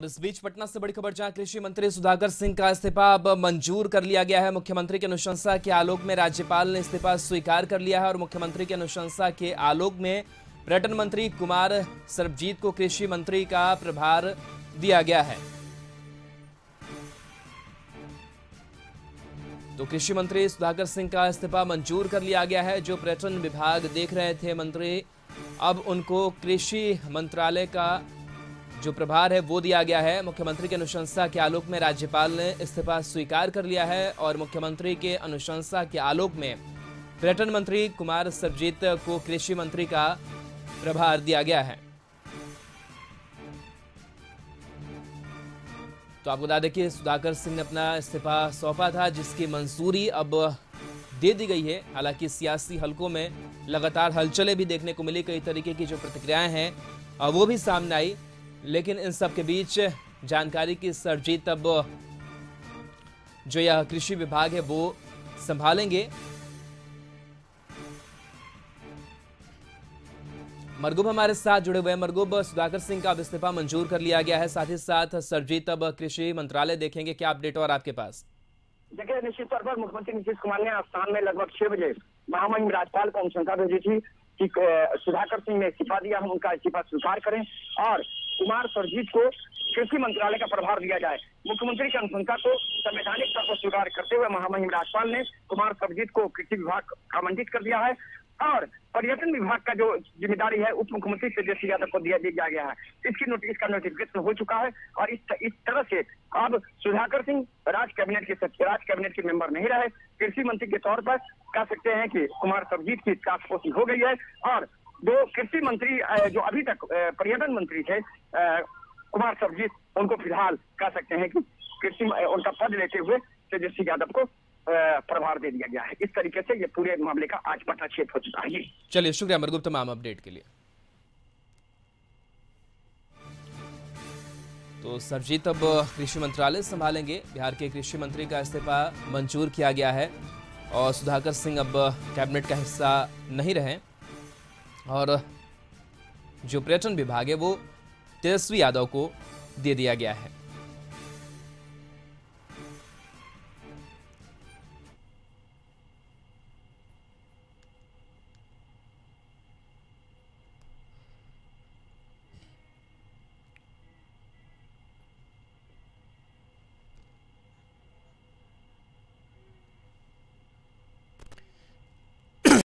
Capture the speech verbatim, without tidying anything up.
इस बीच पटना से बड़ी खबर, जहां कृषि मंत्री सुधाकर सिंह का इस्तीफा अब मंजूर कर लिया गया है। मुख्यमंत्री की अनुशंसा के आलोक में राज्यपाल ने इस्तीफा स्वीकार कर लिया है और मुख्यमंत्री की अनुशंसा के आलोक में पर्यटन मंत्री कुमार सर्वजीत को कृषि मंत्री का प्रभार दिया गया है। तो कृषि मंत्री सुधाकर सिंह का इस्तीफा मंजूर कर लिया गया है। जो पर्यटन विभाग देख रहे थे मंत्री, अब उनको कृषि मंत्रालय का जो प्रभार है वो दिया गया है। मुख्यमंत्री के अनुशंसा के आलोक में राज्यपाल ने इस्तीफा स्वीकार कर लिया है और मुख्यमंत्री के अनुशंसा के आलोक में पर्यटन मंत्री कुमार सर्वजीत को कृषि मंत्री का प्रभार दिया गया है। तो आपको बता दें कि सुधाकर सिंह ने अपना इस्तीफा सौंपा था, जिसकी मंजूरी अब दे दी गई है। हालांकि सियासी हलकों में लगातार हलचलें भी देखने को मिली, कई तरीके की जो प्रतिक्रियाएं हैं वो भी सामने आई, लेकिन इन सब के बीच जानकारी की सर्वजीत अब जो यह कृषि विभाग है वो संभालेंगे। मरगूब हमारे साथ जुड़े हुए हैं। मरगूब, सुधाकर सिंह का अब इस्तीफा मंजूर कर लिया गया है, साथ ही साथ सर्वजीत अब कृषि मंत्रालय देखेंगे, क्या अपडेट और आपके पास? देखिए, निश्चित तौर पर मुख्यमंत्री नीतीश कुमार ने आज शाम में लगभग छह बजे महामहिम राज्यपाल को अनुशंसा भेजी थी कि सुधाकर सिंह ने इस्तीफा दिया, हम उनका इस्तीफा स्वीकार करें और कुमार सर्वजीत को कृषि मंत्रालय का प्रभार दिया जाए। मुख्यमंत्री की अनुशंसा को संवैधानिक तौर पर स्वीकार करते हुए महामहिम राज्यपाल ने कुमार सर्वजीत को कृषि विभाग आवंटित कर दिया है और पर्यटन विभाग का जो जिम्मेदारी है उप मुख्यमंत्री तेजस्वी यादव को दिया दिया गया है। इसकी नोटिस का नोटिफिकेशन हो चुका है और इस इस तरह से अब सुधाकर सिंह राज्य कैबिनेट के राज्य कैबिनेट के मेंबर नहीं रहे, कृषि मंत्री के तौर पर कह सकते हैं कि कुमार सर्वजीत की ताजपोशी हो गई है और जो कृषि मंत्री जो अभी तक पर्यटन मंत्री थे कुमार सर्वजीत, उनको फिलहाल कह सकते हैं कि कृषि उनका पद लेते हुए तेजस्वी यादव को प्रभार दे दिया गया है। इस तरीके से ये पूरे मामले का आज पटाक्षेप हो चुका है। चलिए, शुक्रिया मरगूब तमाम अपडेट के लिए। तो सर्वजीत अब कृषि मंत्रालय संभालेंगे। बिहार के कृषि मंत्री का इस्तीफा मंजूर किया गया है और सुधाकर सिंह अब कैबिनेट का हिस्सा नहीं रहे और जो पर्यटन विभाग है वो तेजस्वी यादव को दे दिया गया है।